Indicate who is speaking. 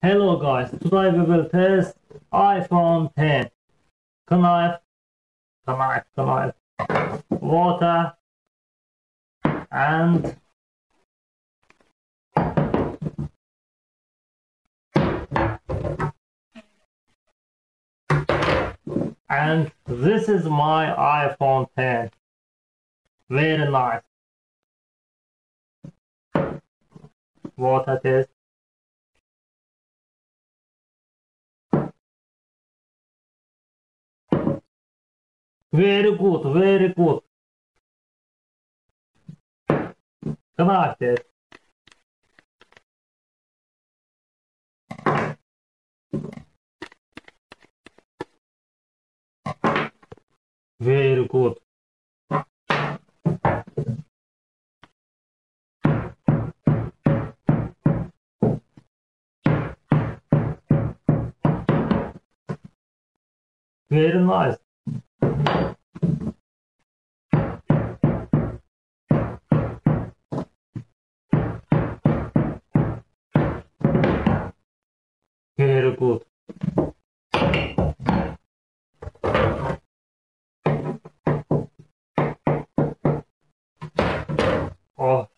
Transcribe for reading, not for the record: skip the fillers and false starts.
Speaker 1: Hello guys, today we will test iPhone 10. Knife, water, and this is my iPhone 10. Very nice. Water test. Very good, very good. Knife test. Very good. Very nice. Very good. Oh.